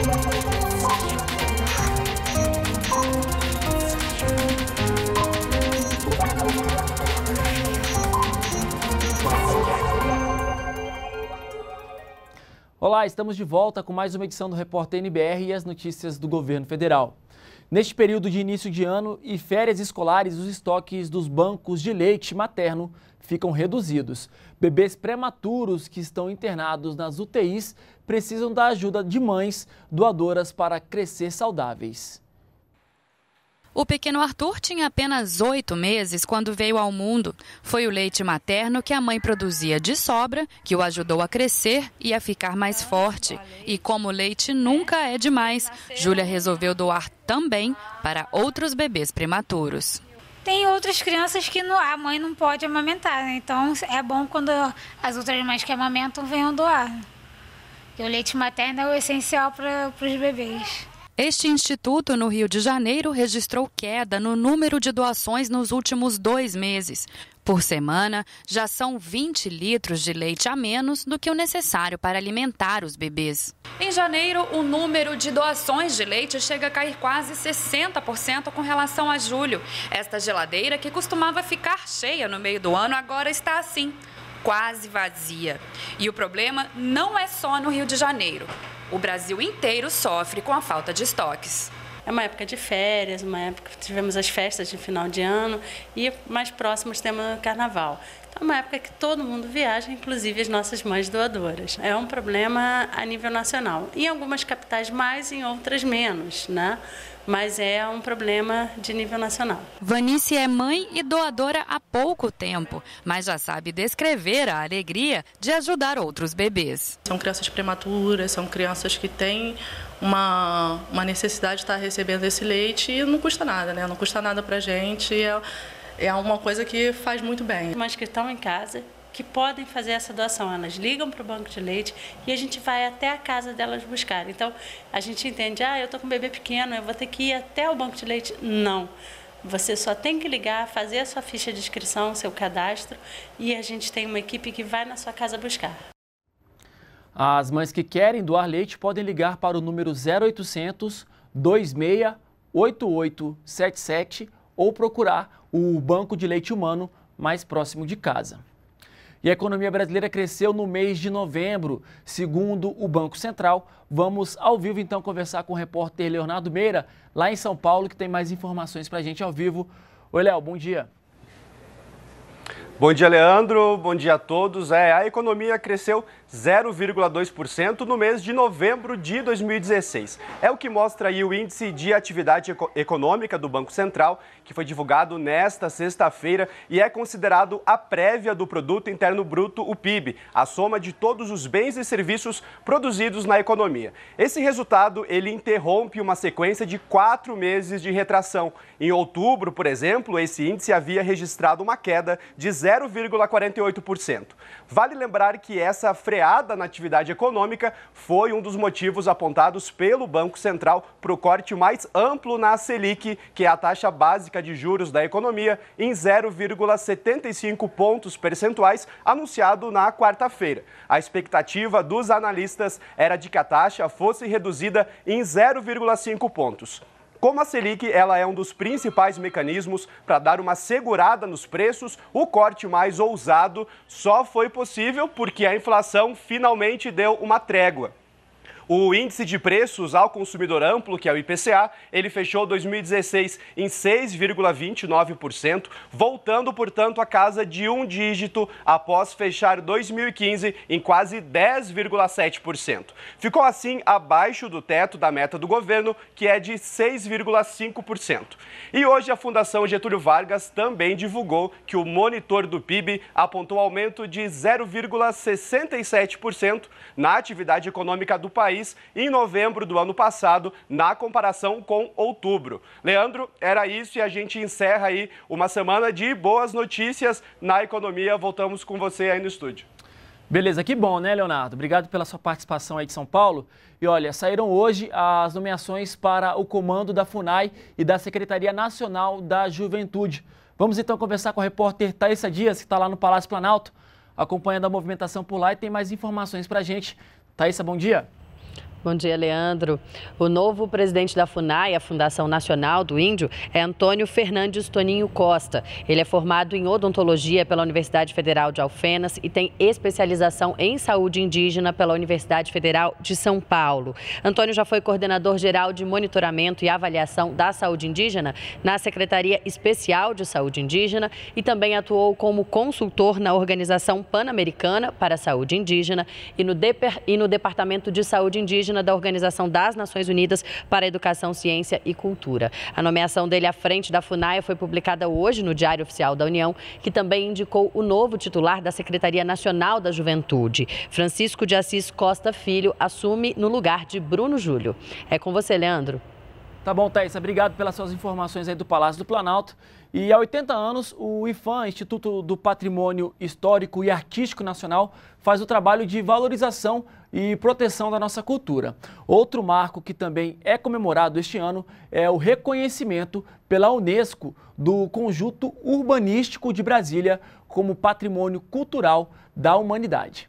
Olá, estamos de volta com mais uma edição do Repórter NBR e as notícias do governo federal. Neste período de início de ano e férias escolares, os estoques dos bancos de leite materno ficam reduzidos. Bebês prematuros que estão internados nas UTIs precisam da ajuda de mães doadoras para crescer saudáveis. O pequeno Arthur tinha apenas 8 meses quando veio ao mundo. Foi o leite materno que a mãe produzia de sobra, que o ajudou a crescer e a ficar mais forte. E como o leite nunca é demais, Júlia resolveu doar também para outros bebês prematuros. Tem outras crianças que a mãe não pode amamentar, né? Então é bom quando as outras mães que amamentam venham doar. Porque o leite materno é o essencial para os bebês. Este instituto, no Rio de Janeiro, registrou queda no número de doações nos últimos 2 meses. Por semana, já são 20 litros de leite a menos do que o necessário para alimentar os bebês. Em janeiro, o número de doações de leite chega a cair quase 60% com relação a julho. Esta geladeira, que costumava ficar cheia no meio do ano, agora está assim, quase vazia. E o problema não é só no Rio de Janeiro. O Brasil inteiro sofre com a falta de estoques. É uma época de férias, uma época que tivemos as festas de final de ano e mais próximos temos o carnaval. Então é uma época que todo mundo viaja, inclusive as nossas mães doadoras. É um problema a nível nacional. Em algumas capitais mais, em outras menos, né? Mas é um problema de nível nacional. Vanice é mãe e doadora há pouco tempo, mas já sabe descrever a alegria de ajudar outros bebês. São crianças prematuras, são crianças que têm uma necessidade de estar recebendo esse leite e não custa nada, né? Não custa nada pra gente, é uma coisa que faz muito bem. Mães que estão em casa, que podem fazer essa doação, elas ligam para o banco de leite e a gente vai até a casa delas buscar. Então, a gente entende, eu estou com um bebê pequeno, eu vou ter que ir até o banco de leite. Não, você só tem que ligar, fazer a sua ficha de inscrição, seu cadastro, e a gente tem uma equipe que vai na sua casa buscar. As mães que querem doar leite podem ligar para o número 0800 26 8877 ou procurar o banco de leite humano mais próximo de casa. E a economia brasileira cresceu no mês de novembro, segundo o Banco Central. Vamos ao vivo então conversar com o repórter Leonardo Meira, lá em São Paulo, que tem mais informações para a gente ao vivo. Oi, Léo, bom dia. Bom dia, Leandro. Bom dia a todos. A economia cresceu 0,2% no mês de novembro de 2016. É o que mostra aí o índice de atividade econômica do Banco Central, que foi divulgado nesta sexta-feira e é considerado a prévia do Produto Interno Bruto, o PIB, a soma de todos os bens e serviços produzidos na economia. Esse resultado, ele interrompe uma sequência de 4 meses de retração. Em outubro, por exemplo, esse índice havia registrado uma queda de 0,48%. Vale lembrar que essa freada na atividade econômica foi um dos motivos apontados pelo Banco Central para o corte mais amplo na Selic, que é a taxa básica de juros da economia, em 0,75 pontos percentuais, anunciado na quarta-feira. A expectativa dos analistas era de que a taxa fosse reduzida em 0,5 pontos. Como a Selic ela é um dos principais mecanismos para dar uma segurada nos preços, o corte mais ousado só foi possível porque a inflação finalmente deu uma trégua. O índice de preços ao consumidor amplo, que é o IPCA, ele fechou 2016 em 6,29%, voltando, portanto, à casa de um dígito após fechar 2015 em quase 10,7%. Ficou assim abaixo do teto da meta do governo, que é de 6,5%. E hoje a Fundação Getúlio Vargas também divulgou que o monitor do PIB apontou aumento de 0,67% na atividade econômica do país em novembro do ano passado, na comparação com outubro. Leandro, era isso e a gente encerra aí uma semana de boas notícias na economia. Voltamos com você aí no estúdio. Beleza, que bom, né, Leonardo? Obrigado pela sua participação aí de São Paulo. E olha, saíram hoje as nomeações para o comando da FUNAI e da Secretaria Nacional da Juventude. Vamos então conversar com a repórter Thaisa Dias, que está lá no Palácio Planalto, acompanhando a movimentação por lá e tem mais informações para a gente. Thaisa, bom dia. Bom dia, Leandro. O novo presidente da FUNAI, a Fundação Nacional do Índio, é Antônio Fernandes Toninho Costa. Ele é formado em odontologia pela Universidade Federal de Alfenas e tem especialização em saúde indígena pela Universidade Federal de São Paulo. Antônio já foi coordenador geral de monitoramento e avaliação da saúde indígena na Secretaria Especial de Saúde Indígena e também atuou como consultor na Organização Pan-Americana para a Saúde Indígena e no Departamento de Saúde Indígena da Organização das Nações Unidas para a Educação, Ciência e Cultura. A nomeação dele à frente da FUNAI foi publicada hoje no Diário Oficial da União, que também indicou o novo titular da Secretaria Nacional da Juventude. Francisco de Assis Costa Filho assume no lugar de Bruno Júlio. É com você, Leandro. Tá bom, Thaís. Obrigado pelas suas informações aí do Palácio do Planalto. E há 80 anos, o IPHAN, Instituto do Patrimônio Histórico e Artístico Nacional, faz o trabalho de valorização e proteção da nossa cultura. Outro marco que também é comemorado este ano é o reconhecimento pela Unesco do Conjunto Urbanístico de Brasília como Patrimônio Cultural da Humanidade.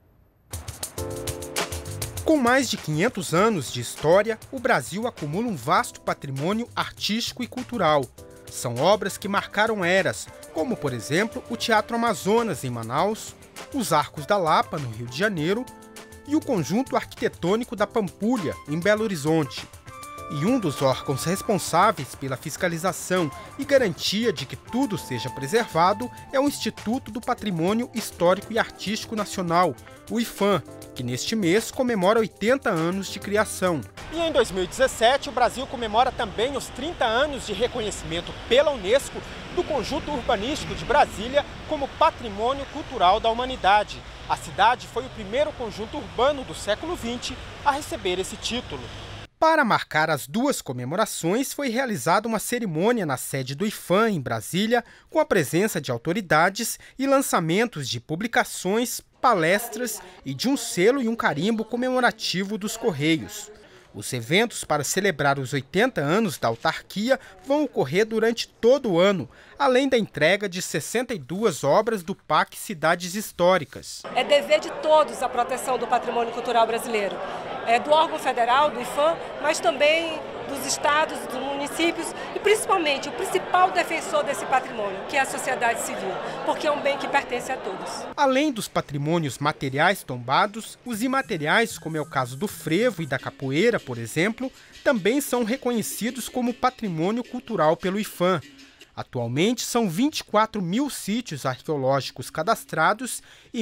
Com mais de 500 anos de história, o Brasil acumula um vasto patrimônio artístico e cultural. São obras que marcaram eras, como, por exemplo, o Teatro Amazonas, em Manaus, os Arcos da Lapa, no Rio de Janeiro, e o Conjunto Arquitetônico da Pampulha, em Belo Horizonte. E um dos órgãos responsáveis pela fiscalização e garantia de que tudo seja preservado é o Instituto do Patrimônio Histórico e Artístico Nacional, o IPHAN, que neste mês comemora 80 anos de criação. E em 2017, o Brasil comemora também os 30 anos de reconhecimento pela Unesco do Conjunto Urbanístico de Brasília como Patrimônio Cultural da Humanidade. A cidade foi o primeiro conjunto urbano do século XX a receber esse título. Para marcar as duas comemorações, foi realizada uma cerimônia na sede do IPHAN, em Brasília, com a presença de autoridades e lançamentos de publicações, palestras e de um selo e um carimbo comemorativo dos Correios. Os eventos para celebrar os 80 anos da autarquia vão ocorrer durante todo o ano, além da entrega de 62 obras do PAC Cidades Históricas. É dever de todos a proteção do patrimônio cultural brasileiro. É do órgão federal, do IPHAN, mas também dos estados, dos municípios e principalmente o principal defensor desse patrimônio, que é a sociedade civil, porque é um bem que pertence a todos. Além dos patrimônios materiais tombados, os imateriais, como é o caso do frevo e da capoeira, por exemplo, também são reconhecidos como patrimônio cultural pelo IPHAN. Atualmente, são 24 mil sítios arqueológicos cadastrados e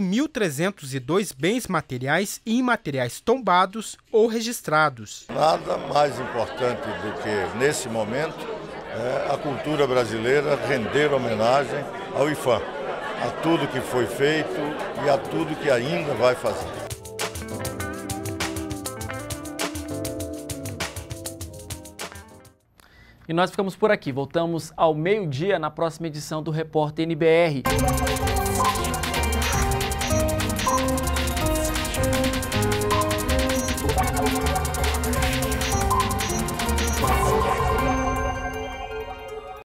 1.302 bens materiais e imateriais tombados ou registrados. Nada mais importante do que, nesse momento, a cultura brasileira render homenagem ao IPHAN, a tudo que foi feito e a tudo que ainda vai fazer. E nós ficamos por aqui. Voltamos ao meio-dia na próxima edição do Repórter NBR.